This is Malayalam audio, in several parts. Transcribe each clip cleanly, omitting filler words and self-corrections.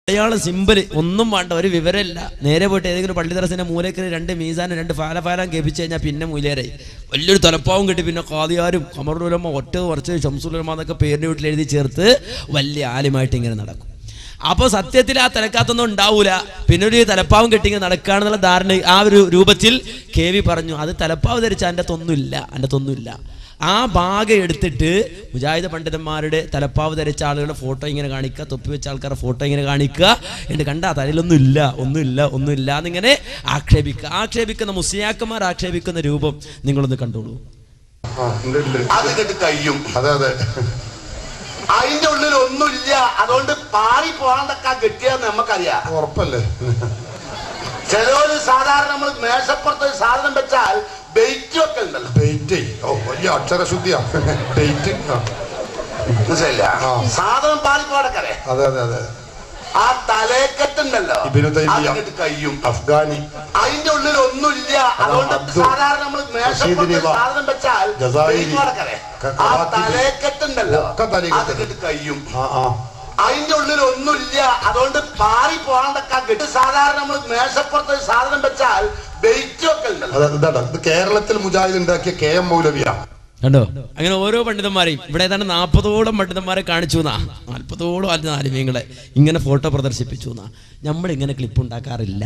അയാള് സിമ്പിൾ, ഒന്നും വേണ്ട, ഒരു വിവരമില്ല. നേരെ പോയിട്ട് ഏതെങ്കിലും പള്ളി ദർസിന്റെ മൂലയ്ക്ക് 2 മീസാനും 2 ഫാലഫാലം കേൾപ്പിച്ചു കഴിഞ്ഞാൽ പിന്നെ മൂലേരായി. വലിയൊരു തലപ്പാവും കിട്ടി. പിന്നെ ഖാദിയാരും ഖമറുലുലമ ഒറ്റ കുറച്ച് ഷംസുലുലമ എന്നൊക്കെ പേരിൻ്റെ വീട്ടിൽ എഴുതി ചേർത്ത് വലിയ ആലിമായിട്ട് ഇങ്ങനെ നടക്കും. അപ്പോൾ സത്യത്തിൽ ആ തലക്കാത്തൊന്നും ഉണ്ടാവൂല. പിന്നെ ഒരു തലപ്പാവും കെട്ടിങ്ങനെ നടക്കുകയാണെന്നുള്ള ധാരണ ആ ഒരു രൂപത്തിൽ KV പറഞ്ഞു. അത് തലപ്പാവ് ധരിച്ച അതിൻ്റെ തൊന്നുമില്ല. ആ ഭാഗം എടുത്തിട്ട് മുജാഹിദ് പണ്ഡിതന്മാരുടെ തലപ്പാവ് ധരിച്ച ആളുകളുടെ ഫോട്ടോ ഇങ്ങനെ കാണിക്കുക, തൊപ്പി വെച്ച ആൾക്കാരുടെ ഫോട്ടോ ഇങ്ങനെ കാണിക്കുക, എന്നിട്ട് കണ്ടാ തലയിലൊന്നുമില്ല എന്നിങ്ങനെ ആക്ഷേപിക്കുന്ന മുസ്ലിയാക്കന്മാർ ആക്ഷേപിക്കുന്ന രൂപം നിങ്ങളൊന്ന് കണ്ടോളൂ. അതിന്റെ ഉള്ളിൽ ഒന്നുമില്ല, അതുകൊണ്ട് പാറി പോകാണ്ടൊക്കെ കെട്ടിയാന്ന് നമുക്കറിയാം, ഉറപ്പല്ലേ. ചിലവര് സാധാരണ നമ്മൾ മേശപ്പുറത്ത് സാധനം വെച്ചാൽ ബെയ്റ്റ് ഒക്കെ ഉണ്ടല്ലോ, ബെയ്റ്റ് വലിയ അക്ഷരശുദ്ധിയാ, ബെയ്റ്റ് മനസ്സിലായില്ല, സാധനം പാറി പോകാണ്ടൊക്കെ. അതെ അതെ അതെ. ആ തലേക്കെട്ടുണ്ടല്ലോ കയ്യും അഫ്ഗാനി, അതിന്റെ ഉള്ളിൽ ഒന്നുമില്ല, അതുകൊണ്ട് സാധാരണ നമ്മൾ മേശപ്പുറത്ത് സാധനം വെച്ചാൽ ആ തലേക്കെട്ടുണ്ടല്ലോ കയ്യും, അതിന്റെ ഉള്ളിൽ ഒന്നുമില്ല, അതുകൊണ്ട് പാറി പോകാണ്ടൊക്കെ കെട്ട്. സാധാരണ നമ്മൾ മേശപ്പുറത്ത് സാധനം വെച്ചാൽ ബെയ്റ്റ് ഒക്കെ ഉണ്ടല്ലോ. കേരളത്തിൽ മുജാഹിദ് ഉണ്ടാക്കിയ KM മൗലവിയാ. കണ്ടോ? അങ്ങനെ ഓരോ പണ്ഡിതന്മാരെയും ഇവിടെ ഏതാണ്ട് 40ഓളം പണ്ഡിതന്മാരെ കാണിച്ചു എന്നാ, 40ഓളം ആലിമീങ്ങളെ ഇങ്ങനെ ഫോട്ടോ പ്രദർശിപ്പിച്ചു എന്നാ. നമ്മളിങ്ങനെ ക്ലിപ്പ് ഉണ്ടാക്കാറില്ല.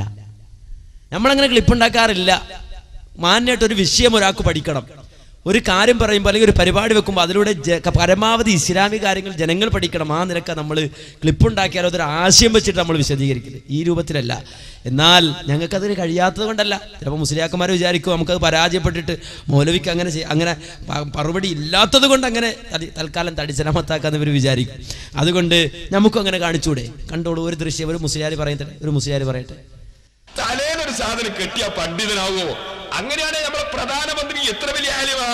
മാന്യമായിട്ടൊരു വിഷയം ഒരാൾക്ക് പഠിക്കണം. ഒരു കാര്യം പറയുമ്പോൾ അല്ലെങ്കിൽ ഒരു പരിപാടി വെക്കുമ്പോൾ അതിലൂടെ പരമാവധി ഇസ്ലാമിക കാര്യങ്ങൾ ജനങ്ങൾ പഠിക്കണം. ആ നിലക്ക് നമ്മൾ ക്ലിപ്പുണ്ടാക്കിയാൽ അതൊരു ആശയം വെച്ചിട്ട് നമ്മൾ വിശദീകരിക്കുന്നത് ഈ രൂപത്തിലല്ല. എന്നാൽ ഞങ്ങൾക്കതിന് കഴിയാത്തത് കൊണ്ടല്ല. ചിലപ്പോൾ മുസ്ലിയാക്കന്മാർ വിചാരിക്കും നമുക്കത് പരാജയപ്പെട്ടിട്ട് മൗലവിക്ക് അങ്ങനെ മറുപടി ഇല്ലാത്തത് കൊണ്ട് അങ്ങനെ തൽക്കാലം തടിച്ചലമത്താക്കാന്ന് ഇവർ വിചാരിക്കും. അതുകൊണ്ട് നമുക്കും അങ്ങനെ കാണിച്ചൂടെ? കണ്ടോളൂ ഒരു ദൃശ്യം. ഒരു മുസ്ലിയാർ പറയട്ടെ. തലേന്നൊരു സാധനം കെട്ടിയ പണ്ഡിതനാവോ? അങ്ങനെയാണ് നമ്മളെ പ്രധാനമന്ത്രി എത്ര വലിയ ആലിമാ.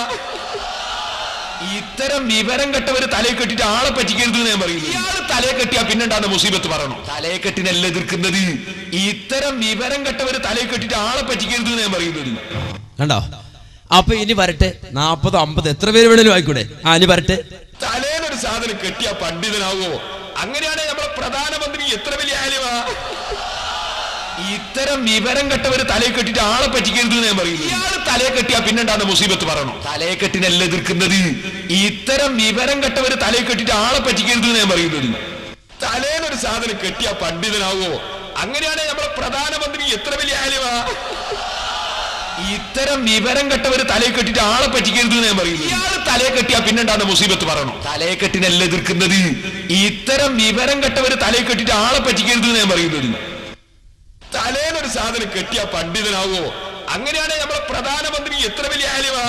ഇത്തരം വിവരം കെട്ടവര് തലയെ കെട്ടിട്ട് ആളെ പറ്റിക്കരുത് ഞാൻ പറയുന്നു. ഇയാള് തലയെ കെട്ടിയാ പിന്നെണ്ടാകുന്ന മുസീബത്ത് പറയണോ? തലയെ കെട്ടിനല്ല എതിർക്കുന്നത്. ഇത്തരം വിവരം കെട്ടവര് തലയെ കെട്ടിട്ട് ആളെ പറ്റിക്കരുത് ഞാൻ പറയുന്നത്. കണ്ടോ? അപ്പൊ ഇനി വരട്ടെ, 40, 50 എത്ര പേര് വേണേലും ആയിക്കൂടെ. ഇനി വരട്ടെ. തലേന്നൊരു സാധനം കെട്ടിയ പണ്ഡിതനാവോ? അങ്ങനെയാണ് നമ്മളെ പ്രധാനമന്ത്രി എത്ര വലിയ ആലിമാ. ഇത്തരം വിവരം കെട്ടവര് തലയെ കെട്ടിട്ട് ആളെ പറ്റിക്കരുത് ഞാൻ പറയുന്നു. ഇയാള് തലയെ കെട്ടിയാ പിന്നെണ്ടാകുന്ന മുസീബത്ത് പറയണോ? തലയെ കെട്ടിനല്ല എതിർക്കുന്നത്. ഇത്തരം വിവരം കെട്ടവര് തലയെ കെട്ടിട്ട് ആളെ പറ്റിക്കരുത് ഞാൻ പറയുന്നത്. തലേന്നൊരു സാധനം കെട്ടിയ പണ്ഡിതനാവോ? അങ്ങനെയാണ് നമ്മളെ പ്രധാനമന്ത്രി എത്ര വലിയ ആലിമാ. ഇത്തരം വിവരം കെട്ടവര് തലയെ കെട്ടിട്ട് ആളെ പറ്റിക്കരുത് ഞാൻ പറയുന്നു. ഇയാള് തലയെ കെട്ടിയാ പിന്നെണ്ടാകുന്ന മുസീബത്ത് പറയണോ? തലയെ കെട്ടിനല്ല എതിർക്കുന്നത്. ഇത്തരം വിവരം കെട്ടവര് തലയെ കെട്ടിട്ട് ആളെ പറ്റിക്കരുത് ഞാൻ പറയുന്നത്. തലേന്നൊരു സാധനം കെട്ടിയ പണ്ഡിതനാവോ? അങ്ങനെയാണ് നമ്മളെ പ്രധാനമന്ത്രി എത്ര വലിയ ആലിമാ.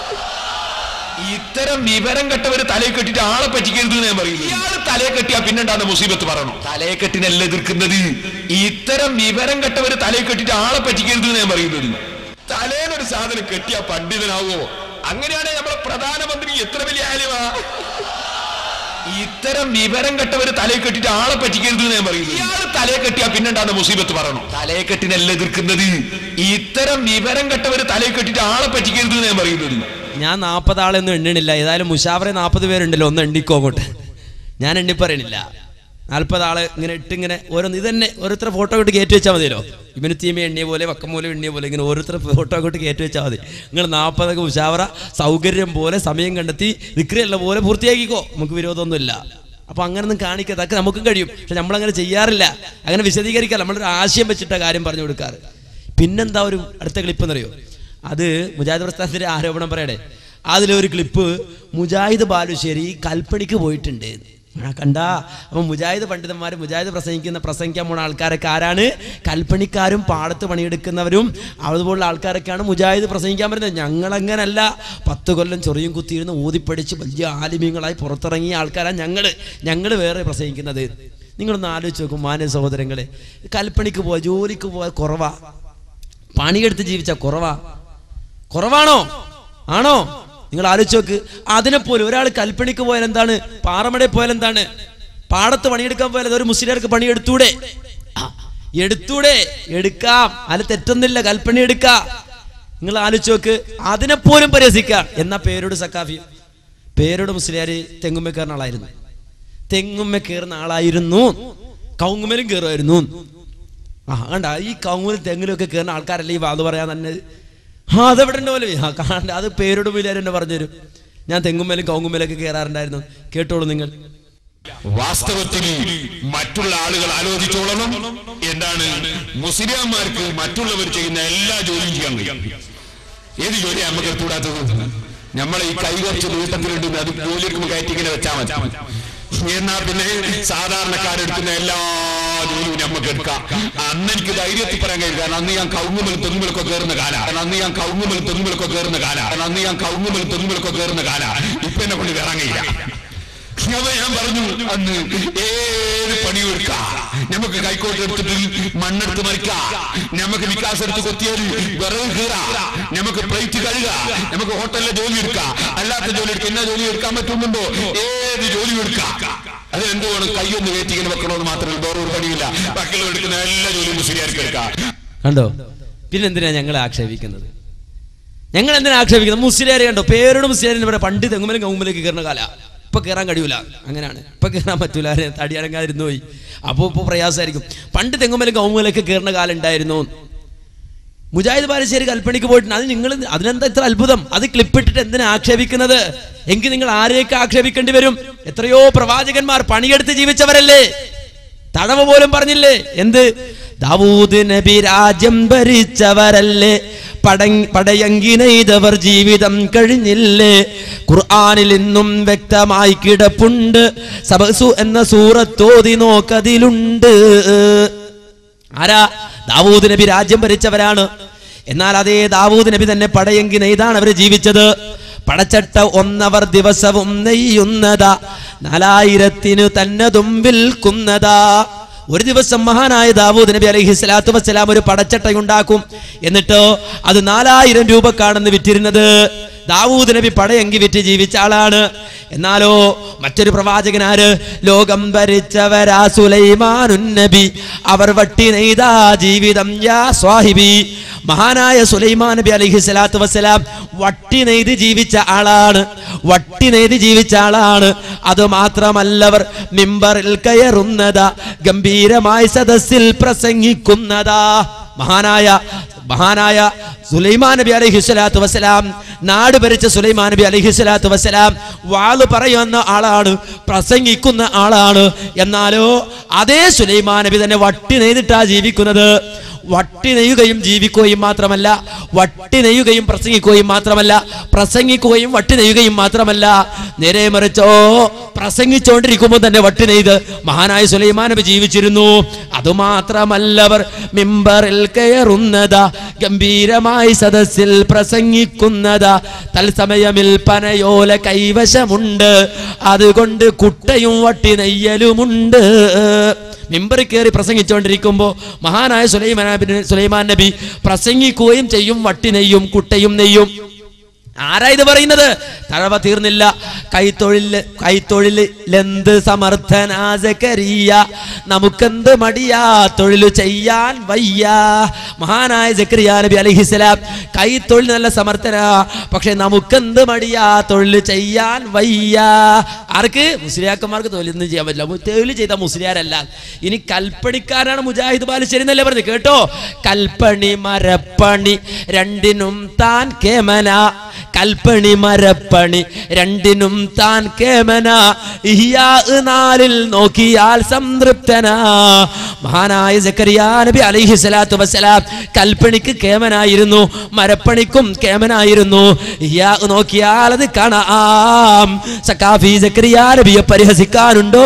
ഇത്തരം വിവരം കെട്ടവര് തലയെ കെട്ടിട്ട് ആളെ പറ്റിക്കരുത് ഞാൻ പറയുന്നു. ഇയാള് തലയെ കെട്ടിയാ പിന്നെണ്ടാകുന്ന മുസീബത്ത് പറയണോ? തലയെ കെട്ടിനല്ല എതിർക്കുന്നത്. ഇത്തരം വിവരം കെട്ടവര് തലയെ കെട്ടിട്ട് ആളെ പറ്റിക്കരുത് ഞാൻ പറയുന്നത്. തലേന്നൊരു സാധനം കെട്ടിയ പണ്ഡിതനാവോ? അങ്ങനെയാണ് നമ്മളെ പ്രധാനമന്ത്രി എത്ര വലിയ ആലിമാ. ഇത്തരം വിവരം കെട്ടവര് തലയെ കെട്ടിട്ട് ആളെ പറ്റിക്കരുത് ഞാൻ പറയുന്നു. ഇയാള് തലയെ കെട്ടിയാ പിന്നെണ്ടാകുന്ന മുസീബത്ത് പറയണോ? തലയെ കെട്ടിനല്ല എതിർക്കുന്നത്. ഇത്തരം വിവരം കെട്ടവര് തലയെ കെട്ടിട്ട് ആളെ പറ്റിക്കരുത് ഞാൻ പറയുന്നത്. ഞാൻ 40 ആളെയൊന്നും എണ്ണണില്ല. ഏതായാലും മുഷാവറെ 40 പേരുണ്ടല്ലോ, ഒന്ന് എണ്ണിക്കോ അങ്ങോട്ട്. ഞാൻ എണ്ണിപ്പറയണില്ല. 40 ആള് ഇങ്ങനെ ഇട്ടിങ്ങനെ ഓരോന്ന് ഇത് തന്നെ ഓരോരുത്തർ ഫോട്ടോ ഇട്ട് കയറ്റി വെച്ചാൽ മതിയല്ലോ. ഇവന് തീമ എണ്ണിയ പോലെ വക്കമൂലം എണ്ണിയ പോലെ ഇങ്ങനെ ഓരോരുത്തർ ഫോട്ടോ അങ്ങോട്ട് കയറ്റി വെച്ചാൽ മതി. നിങ്ങൾ 40 മുഷാവറ സൗകര്യം പോലെ സമയം കണ്ടെത്തി വിക്രിയുള്ള പോലെ പൂർത്തിയാക്കിക്കോ. നമുക്ക് വിരോധമൊന്നുമില്ല. അപ്പോൾ അങ്ങനൊന്നും കാണിക്കുക, അതൊക്കെ നമുക്കും കഴിയും. പക്ഷെ നമ്മളങ്ങനെ ചെയ്യാറില്ല. അങ്ങനെ വിശദീകരിക്കാം. നമ്മളൊരു ആശയം വെച്ചിട്ട കാര്യം പറഞ്ഞു കൊടുക്കാറ്. പിന്നെന്താ ഒരു അടുത്ത ക്ലിപ്പ് എന്നറിയോ? അത് മുജാഹിദ് പ്രസ്ഥാനത്തിൻ്റെ ആരോപണം പറയണേ. അതിലൊരു ക്ലിപ്പ് മുജാഹിദ് ബാലുശ്ശേരി കൽപ്പണിക്ക് പോയിട്ടുണ്ട്. കണ്ട. അപ്പം മുജാഹിദ് പണ്ഡിതന്മാർ മുജാഹിദ് പ്രസംഗിക്കാൻ പോണ ആൾക്കാരൊക്കെ ആരാണ്? കൽപ്പണിക്കാരും പാടത്ത് പണിയെടുക്കുന്നവരും അതുപോലുള്ള ആൾക്കാരൊക്കെയാണ് മുജാഹിദ് പ്രസംഗിക്കാൻ വരുന്നത്. ഞങ്ങളങ്ങനല്ല. 10 കൊല്ലം ചൊറിയും കുത്തിയിരുന്ന് ഊതിപ്പടിച്ച് വലിയ ആലിമീങ്ങളായി പുറത്തിറങ്ങിയ ആൾക്കാരാണ് ഞങ്ങൾ വേറെ പ്രസംഗിക്കുന്നത്. നിങ്ങളൊന്ന് ആലോചിച്ച് നോക്കും മാന്യ സഹോദരങ്ങളെ. കൽപ്പണിക്ക് പോവാ, ജോലിക്ക് പോവാ കുറവാ, പണിയെടുത്ത് ജീവിച്ച കുറവാണോ? ആണോ? നിങ്ങൾ ആലോചിച്ച് നോക്ക്. അതിനെപ്പോലും ഒരാൾ കൽപ്പണിക്ക് പോയാൽ എന്താണ്, പാറമടയിൽ പോയാൽ എന്താണ്, പാടത്ത് പണിയെടുക്കാൻ പോയാൽ അതൊരു മുസ്ലിംകാർക്ക് പണിയെടുത്തൂടെ? എടുക്കാം. അതിൽ തെറ്റൊന്നുമില്ല. കൽപ്പണി എടുക്കാം. നിങ്ങൾ ആലോചിച്ച് നോക്ക്. അതിനെപ്പോലും പരിഹസിക്കാം. എന്നാ പേരോട് സക്കാഫി, പേരോട് മുസ്ലിയാർ തെങ്ങുമ്മ കയറുന്ന ആളായിരുന്നു. കൗങ്ങുമേലും കയറുമായിരുന്നു. ആ കണ്ട ഈ കൗങ്ങുമലും തെങ്ങിലൊക്കെ കയറുന്ന ആൾക്കാരല്ലേ ഈ വാത് പറയാൻ തന്നെ. അതെവിടെ ഉണ്ട് പോലെ കാണണ്ട, അത് പേരോട് പോലും എന്നെ പറഞ്ഞുതരും. ഞാൻ തെങ്ങുമേലും കൗങ്ങുമേലൊക്കെ കയറാറുണ്ടായിരുന്നു. കേട്ടോളൂ നിങ്ങൾ. വാസ്തവത്തിൽ മറ്റുള്ള ആളുകൾ ആലോചിച്ചോളണം, എന്താണ് മുസ്ലിംമാർക്ക് മറ്റുള്ളവർ ചെയ്യുന്ന എല്ലാ ജോലിയും ചെയ്യാൻ കഴിയും. ഏത് ജോലിയാണ് നമുക്ക് എടുത്തുകൂടാത്തത്? നമ്മളെ ഈ കൈ കുറച്ച് ദൂരത്തിലുണ്ട്, അത് ജോലിയെടുക്കുമ്പോൾ കയറ്റി ഇങ്ങനെ വെച്ചാൽ മതി. എന്നാ പിന്നെ സാധാരണക്കാരെടുക്കുന്ന എല്ലാ ജോലിയും നമുക്ക് എടുക്കാം. അന്ന് എനിക്ക് ധൈര്യത്തിൽ പറയാൻ കഴിയും. കാരണം അന്ന് ഞാൻ കൗങ്ങുമലും തെങ്ങുമലൊക്കെ കയറുന്ന കാല. ഇപ്പൊ എന്നെ കൊണ്ട് കയറാൻ കഴിയില്ല. ഞാൻ പറഞ്ഞു അന്ന് ഏത് പണിയും എടുക്കാം. നമുക്ക് കൈക്കോട്ട് എടുത്തിട്ട് മണ്ണെടുത്ത് മറിക്കാം, നമുക്ക് വികാസം എടുത്ത് കൊത്തിയാൽ വിറവ് കീറാം, നമുക്ക് പ്ലേറ്റ് കഴുക, നമുക്ക് ഹോട്ടലിലെ ജോലി എടുക്കാം, അല്ലാത്ത ജോലി എടുക്കാം. എന്നാ ജോലി എടുക്കാൻ പറ്റുന്നുണ്ടോ? ഏത് ജോലി എടുക്കാം. അത് എന്തുകൊണ്ട് കൈയൊന്ന് കയറ്റിങ്ങനെ വെക്കണമെന്ന് മാത്രമേ വേറെ ഒരു പണിയില്ല. ബാക്കിയുള്ള എടുക്കുന്ന എല്ലാ ജോലിയും മുസ്ലിയാർക്ക് എടുക്കാം. കണ്ടോ? പിന്നെന്തിനാ ഞങ്ങളെ ആക്ഷേപിക്കുന്നത്? ഞങ്ങൾ എന്തിനാ ആക്ഷേപിക്കുന്നത്? മുസ്ലിയാരെ കണ്ടോ? പേരോട് മുസ്ലിയാരെ പറയാം. പണ്ട് തെങ്ങുമലും കൗങ്ങുമലേക്ക് കയറുന്ന കാല. ഇപ്പൊ കയറാൻ കഴിയൂല, അങ്ങനെയാണ്. ഇപ്പൊ കയറാൻ പറ്റൂല, തടി അടങ്ങാതിരുന്നു പോയി. അപ്പോൾ ഇപ്പോൾ പ്രയാസമായിരിക്കും. പണ്ട് തെങ്ങുമലും കൗങ്ങുമലൊക്കെ കയറുന്ന കാലം ഉണ്ടായിരുന്നു. മുജാഹിദ് ബാലുശ്ശേരി കൽപ്പണിക്ക് പോയിട്ടുണ്ട്. അത് നിങ്ങൾ അതിനെന്താ ഇത്ര അത്ഭുതം? അത് ക്ലിപ്പിട്ടിട്ട് എന്തിനാ ആക്ഷേപിക്കുന്നത്? എങ്കിൽ നിങ്ങൾ ആരെയൊക്കെ ആക്ഷേപിക്കേണ്ടി വരും? എത്രയോ പ്രവാചകന്മാർ പണിയെടുത്ത് ജീവിച്ചവരല്ലേ? തടവ് പോലും പറഞ്ഞില്ലേ? എന്ത്? ദാവൂദ് നബി രാജ്യം ഭരിച്ചവരല്ലേ? പടയങ്കി നെയ്തവർ ജീവിതം കഴിഞ്ഞില്ലേ? ഖുർആനിൽ ഇന്നും വ്യക്തമായി കിടപ്പുണ്ട്. സബസു എന്ന സൂറത്തോതി നോക്കതിലുണ്ട്. ആരാ? ദാവൂദ് നബി രാജ്യം ഭരിച്ചവരാണ്. എന്നാൽ അതേ ദാവൂദ് നബി തന്നെ പടയങ്കി നെയ്താണ് അവർ ജീവിച്ചത്. പടച്ചട്ട ഒന്നവർ ദിവസവും നെയ്യുന്നതാ, 4000 തന്നതും വിൽക്കുന്നതാ. ഒരു ദിവസം മഹാനായ ദാവൂദ് നബി അലൈഹി സ്വലാത്തു വസ്സലാം ഒരു പടച്ചട്ട ഉണ്ടാക്കും. എന്നിട്ടോ അത് 4000 രൂപക്കാണെന്ന് വിറ്റിരുന്നത്. ദാവൂദ് നബി പടയങ്കി വിറ്റ് ജീവിച്ച ആളാണ്. എന്നാലോ മറ്റൊരു പ്രവാചകനാര്? ലോകം ഭരിച്ചവരാ സുലൈമാനുൻ നബി, അവർ വട്ടി നെയ്താ ജീവിതം യാ സ്വാഹിബി. മഹാനായ സുലൈമാൻ നബി അലൈഹി സ്വലാത്തു വസ്സലാം വട്ടി നെയ്ത് ജീവിച്ച ആളാണ്. അത് മാത്രമല്ലവർ മിമ്പറിൽ കയറുന്നതാ, ഗംഭീരമായ സദസ്സിൽ പ്രസംഗിക്കുന്നതാ. മഹാനായ സുലൈമാൻ നബി അലൈഹി സ്വലാത്തു വസ്സലാം, നാട് ഭരിച്ച സുലൈമാൻ നബി അലൈഹി സ്വലാത്തു വസ്സലാം വാള് പറയുന്ന ആളാണ്, പ്രസംഗിക്കുന്ന ആളാണ്. എന്നാലോ അതേ സുലൈമാൻ നബി തന്നെ വട്ടി നെയ്തിട്ടാ ജീവിക്കുന്നത്. വട്ടി നെയ്യുകയും ജീവിക്കുകയും മാത്രമല്ല, വട്ടി നെയ്യുകയും പ്രസംഗിക്കുകയും മാത്രമല്ല, പ്രസംഗിക്കുകയും വട്ടി നെയ്യുകയും മാത്രമല്ല, നേരെ മറിച്ചോ പ്രസംഗിച്ചുകൊണ്ടിരിക്കുമ്പോൾ തന്നെ വട്ടി നെയ്ത് മഹാനായ സുലൈമാൻ നബി ജീവിച്ചിരുന്നു. അതുമാത്രമല്ലവർ മിമ്പറിൽ കയറുന്നതാ, ഗംഭീരമായി സദസ്സിൽ പ്രസംഗിക്കുന്നതാ. തൽസമയമിൽ പനയോല കൈവശമുണ്ട്, അതുകൊണ്ട് കുട്ടയും വട്ടി നെയ്യലുമുണ്ട്. മിമ്പറിൽ കയറി പ്രസംഗിച്ചുകൊണ്ടിരിക്കുമ്പോൾ മഹാനായ സുലൈമാൻ നബി പ്രസംഗിക്കുകയും ചെയ്യും, വട്ടി നെയ്യും, കുട്ടയും നെയ്യും. ആരാ ഇത് പറയുന്നത്? തഴവ തീർന്നില്ല. കൈത്തൊഴിലെന്ത് സമർത്ഥനാ സക്കരിയ, നമുക്കെന്ത് മടിയാ തൊഴിൽ ചെയ്യാൻ വയ്യ. മഹാനായ സക്കരിയ നബി അലൈഹിസ്സലാം കൈത്തൊഴിൽ നല്ല സമർത്ഥനാ, പക്ഷെ നമുക്കെന്ത് മടിയാ തൊഴിൽ ചെയ്യാൻ വയ്യ. ആർക്ക്? മുസ്ലിയാക്കന്മാർക്ക് തൊഴിലൊന്നും ചെയ്യാൻ പറ്റില്ല. തൊഴിൽ ചെയ്ത മുസ്ലിയാരല്ല. ഇനി കൽപ്പണിക്കാരാണ് മുജാഹിദ് ബാലുശ്ശേരി എന്നല്ലേ പറഞ്ഞു? കേട്ടോ, കൽപ്പണി മരപ്പണി രണ്ടിനും താൻ കേമന, കൽപ്പണി മരപ്പണി രണ്ടിനും താൻ കേമന, ഇഹ്യാ 4 നോക്കിയാൽ സംതൃപ്തനാ. മഹാനായ സക്കരിയ നബി അലൈഹി സ്വലാത്തു വസ്സലാം കൽപ്പണിക്ക് കേമനായിരുന്നു, മരപ്പണിക്കും കേമനായിരുന്നു. ഇഹ്യാ നോക്കിയാൽ അത് കാണാം. സഖാഫി സക്കരിയ നബിയെ പരിഹസിക്കാനുണ്ടോ?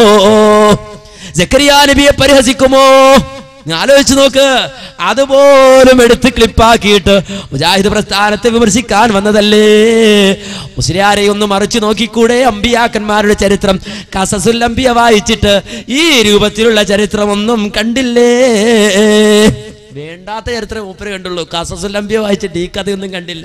സക്കരിയ നബിയെ പരിഹസിക്കുമോ? ആലോചിച്ച് നോക്ക്. അതുപോലും എടുത്ത് ക്ലിപ്പാക്കിയിട്ട് മുജാഹിദ് പ്രസ്ഥാനത്തെ വിമർശിക്കാൻ വന്നതല്ലേ? മുസ്ലിയാരെ ഒന്ന് മറിച്ചു നോക്കിക്കൂടെ? അമ്പിയാക്കന്മാരുടെ ചരിത്രം, ഖസസുൽ അംബിയ വായിച്ചിട്ട് ഈ രൂപത്തിലുള്ള ചരിത്രം ഒന്നും കണ്ടില്ലേ? വേണ്ടാത്ത ചരിത്രം മൂപ്പര് കണ്ടുള്ളൂ. ഖസസുൽ അംബിയ വായിച്ചിട്ട് ഈ കഥയൊന്നും കണ്ടില്ല.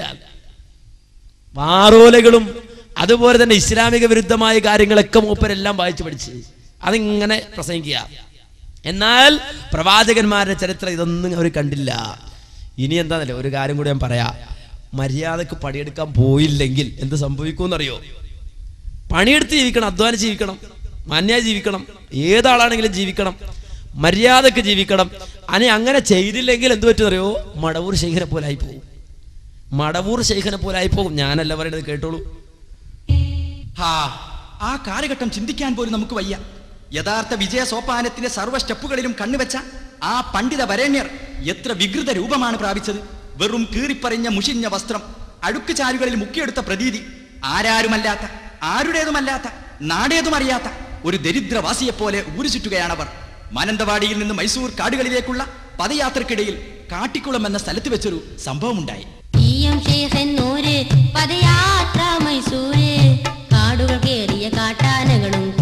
വാറോലകളും അതുപോലെ തന്നെ ഇസ്ലാമിക വിരുദ്ധമായ കാര്യങ്ങളൊക്കെ മൂപ്പരെല്ലാം വായിച്ചു പഠിച്ച് അതിങ്ങനെ പ്രസംഗിക്കുക. എന്നാൽ പ്രവാചകന്മാരുടെ ചരിത്രം ഇതൊന്നും അവർ കണ്ടില്ല. ഇനി എന്താന്നല്ലേ, ഒരു കാര്യം കൂടി ഞാൻ പറയാം. മര്യാദക്ക് പണിയെടുക്കാൻ പോയില്ലെങ്കിൽ എന്ത് സംഭവിക്കുമെന്നറിയോ? പണിയെടുത്ത് ജീവിക്കണം, അധ്വാനിച്ച് ജീവിക്കണം, മാന്യായി ജീവിക്കണം, ഏതാളാണെങ്കിലും ജീവിക്കണം. മര്യാദക്ക് ജീവിക്കണം. അങ്ങനെ ചെയ്തില്ലെങ്കിൽ എന്ത് പറ്റുന്നറിയോ? മടവൂർ ശൈഖനെ പോലായി പോകും. മടവൂർ ശൈഖനെ പോലായി പോകും. ഞാനല്ല പറയുന്നത്, കേട്ടോളൂ. ആ കാലഘട്ടം ചിന്തിക്കാൻ പോലും നമുക്ക് വയ്യ. യഥാർത്ഥ വിജയ സോപാനത്തിന്റെ സർവ്വ സ്റ്റെപ്പുകളിലും കണ്ണുവെച്ച ആ പണ്ഡിത വരേണ്യർ എത്ര വികൃത രൂപമാണ് പ്രാപിച്ചത്. വെറും കീറിപ്പറിഞ്ഞ മുഷിഞ്ഞ വസ്ത്രം, അഴുക്കുചാലുകളിൽ മുക്കിയെടുത്ത പ്രതീതി, ആരാരുമല്ലാത്ത, ആരുടേതുമല്ലാത്ത, നാടേതുമറിയാത്ത ഒരു ദരിദ്രവാസിയെപ്പോലെ ഊരുചുറ്റുകയാണവർ. മാനന്തവാടിയിൽ നിന്ന് മൈസൂർ കാടുകളിലേക്കുള്ള പദയാത്രക്കിടയിൽ കാട്ടിക്കുളം എന്ന സ്ഥലത്ത് വെച്ചൊരു സംഭവമുണ്ടായി. പദയാത്ര മൈസൂര്, കാടുകൾ കേറിയ കാട്ടാനകളും